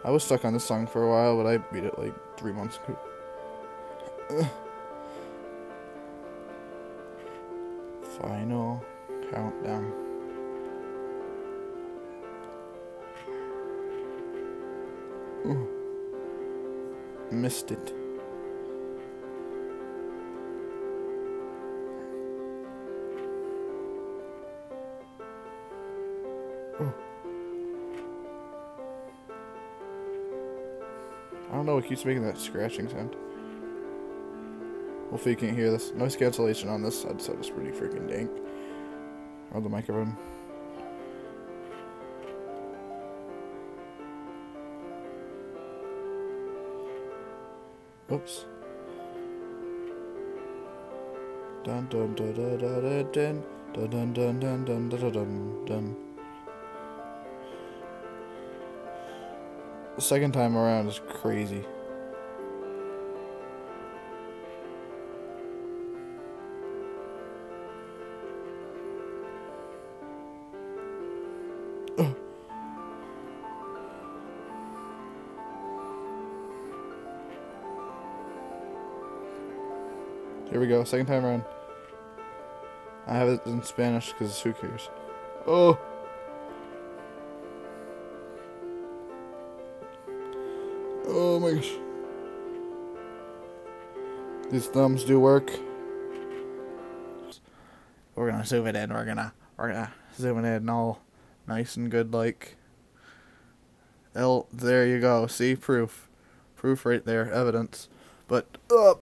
I was stuck on this song for a while, but I beat it like 3 months ago. Final countdown. Ooh. Missed it. Oh. I don't know what keeps making that scratching sound. Hopefully you can't hear this. Noise cancellation on this headset is pretty freaking dank. Or the microphone. Oops. Dun dun dun dun dun dun dun dun dun dun dun dun dun dun. The second time around is crazy. Oh. Here we go, second time around. I have it in Spanish because who cares? Oh! Oh my gosh. These thumbs do work. We're gonna zoom it in. We're gonna zoom it in all nice and good like. There you go. See, proof right there, evidence. But